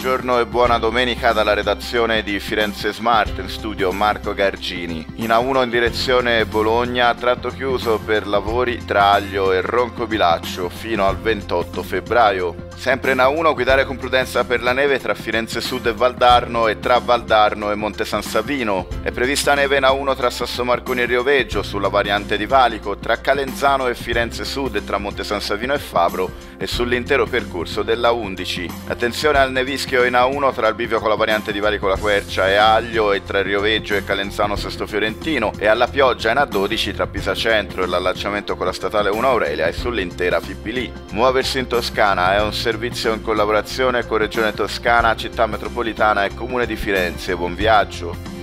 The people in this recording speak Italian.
Buongiorno e buona domenica dalla redazione di Firenze Smart, in studio Marco Gargini. In A1 in direzione Bologna, tratto chiuso per lavori tra Aglio e Roncobilaccio fino al 28 febbraio. Sempre in A1, guidare con prudenza per la neve tra Firenze Sud e Valdarno e tra Valdarno e Monte San Savino. È prevista neve in A1 tra Sassomarconi e Rioveggio sulla variante di Valico, tra Calenzano e Firenze Sud e tra Monte San Savino e Fabro e sull'intero percorso della 11. Attenzione al nevischio in A1 tra il bivio con la variante di Valico La Quercia e Aglio e tra Rioveggio e Calenzano Sesto Fiorentino e alla pioggia in A12 tra Pisa Centro e l'allacciamento con la statale 1 Aurelia e sull'intera Fipili. Muoversi in Toscana è un servizio in collaborazione con Regione Toscana, Città Metropolitana e Comune di Firenze. Buon viaggio!